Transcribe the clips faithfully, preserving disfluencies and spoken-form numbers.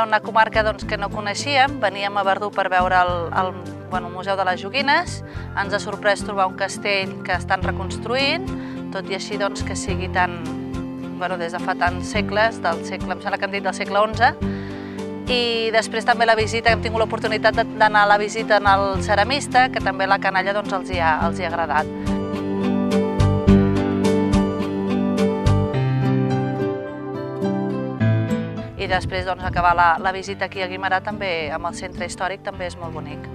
una comarca doncs, que no coneixíem, veníem a Verdú per veure el, el bueno, Museu de les Joguines, ens ha sorprès trobar un castell que estan reconstruint, tot i així doncs, que sigui tan, bueno, des de fa tants segles, del segle, em sembla que hem dit del segle onze, i després també la visita, hem tingut l'oportunitat d'anar a la visita en el ceramista, que també la canalla doncs, els, hi ha, els hi ha agradat. I després doncs, acabar la, la visita aquí a Guimerà també, amb el centre històric, també és molt bonic.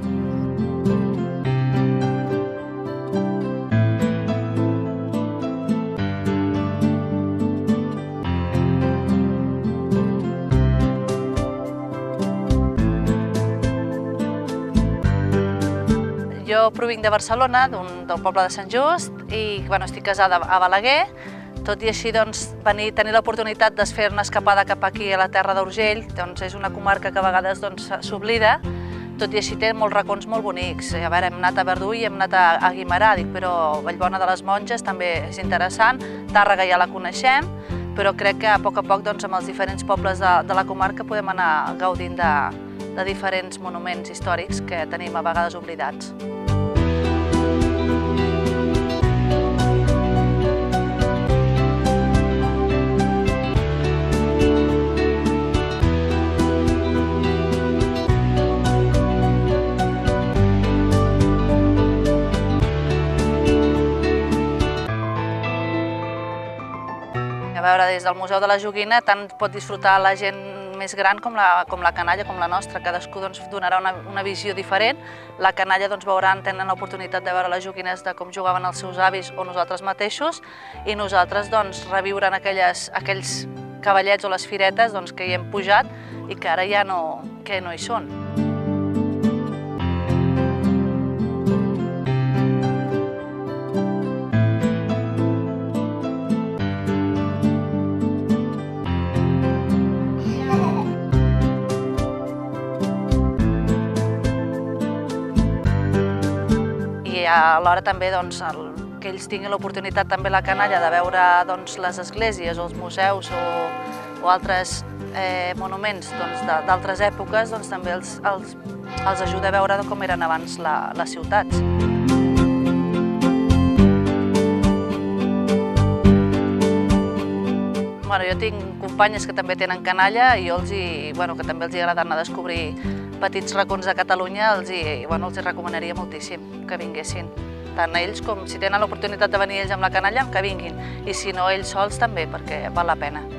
Jo provinc de Barcelona, del poble de Sant Just, i bueno, estic casada a Balaguer. Tot i així, doncs, venir, tenir l'oportunitat de fer una escapada cap aquí a la terra d'Urgell, doncs és una comarca que a vegades s'oblida, tot i així té molts racons molt bonics. A veure, hem anat a Verdú i hem anat a, a Guimerà, dic, però Vallbona de les Monges també és interessant, Tàrrega ja la coneixem, però crec que a poc a poc doncs, amb els diferents pobles de, de la comarca podem anar gaudint de, de diferents monuments històrics que tenim a vegades oblidats. A veure, des del Museu de la Joguina tant pot disfrutar la gent més gran com la, com la canalla, com la nostra. Cadascú doncs, donarà una, una visió diferent. La canalla doncs, veuran, tenen l'oportunitat de veure les joguines de com jugaven els seus avis o nosaltres mateixos, i nosaltres doncs, reviuran aquelles, aquells cavallets o les firetes doncs, que hi hem pujat i que ara ja no, que no hi són. I alhora també doncs, el, que ells tinguin l'oportunitat també la canalla de veure doncs, les esglésies o els museus o, o altres eh, monuments d'altres doncs, èpoques, doncs, també els, els, els ajuda a veure com eren abans la, les ciutats. Bueno, jo tinc companyes que també tenen canalla i jo els hi, bueno, que també els hi agrada anar a descobrir petits racons de Catalunya, els hi, bueno, els hi recomanaria moltíssim que vinguessin. Tant ells com si tenen l'oportunitat de venir ells amb la canalla, que vinguin. I si no, ells sols també, perquè val la pena.